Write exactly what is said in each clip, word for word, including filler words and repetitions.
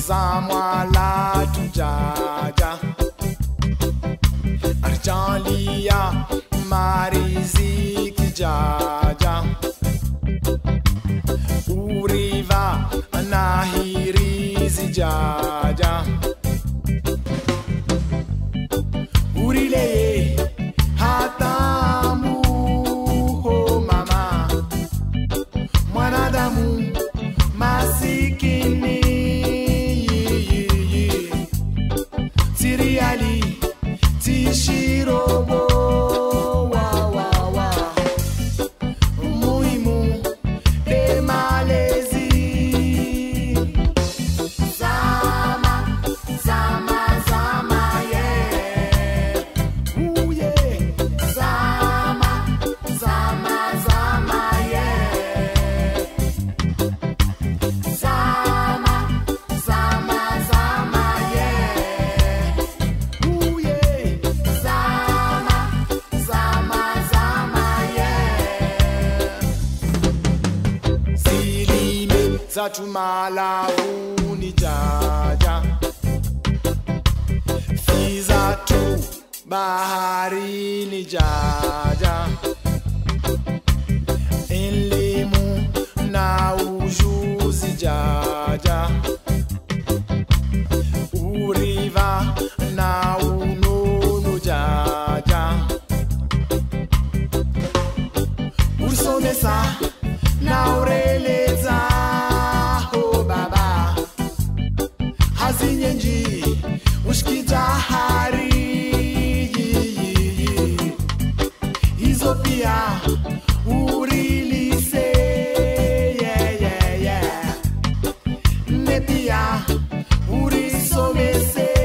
zamwala tujaja arjanlia mariziki jaja uriva nahirizi jaja urile hatamu ho mama mwanadamu masikini tiriali tishirobo wa wa wa muhimu de malezi zama zama zama yeah ooh yeah zama zama zama yeah zama zama zama yeah ooh yeah zama zama zama yeah zilime zatumala unijaja fizatu baharini jaja elimu na ujuzi jaja uriva na unono jaja ursomesa na ureleza ho baba hazinyenji ushkitahari hizo pia urilise yeah yeah yeah ne pia urisomese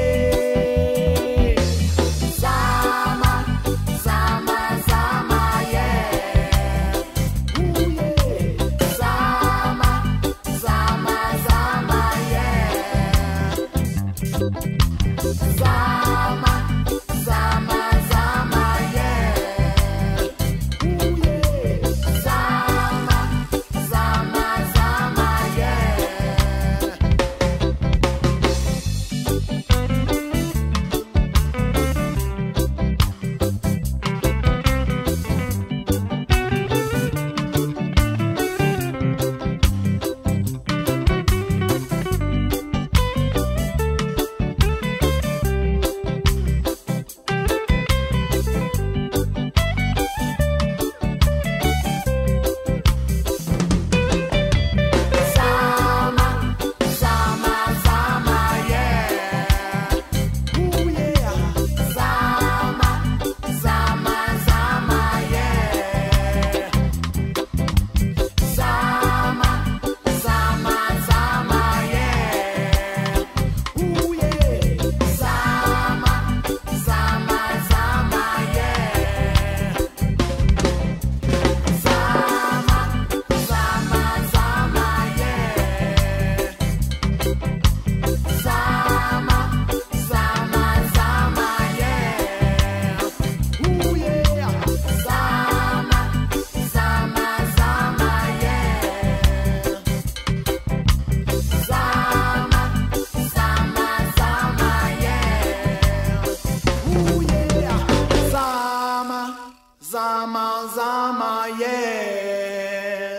zama zama zama yeah ooh yeah zama zama zama yeah zama zama zama yeah ooh yeah zama zama zama yeah Zama, zama, zama, yeah. Ooh, yeah. Zama, zama, zama, yeah. Zama, zama, zama, yeah. Ooh, yeah. Zama, zama, zama, yeah. Zama, zama, zama, yeah. Zama, zama, zama, yeah. Ooh yeah. Zama, zama, zama, yeah. Zama, zama, zama, yeah. Ooh yeah. Zama, zama, zama, yeah.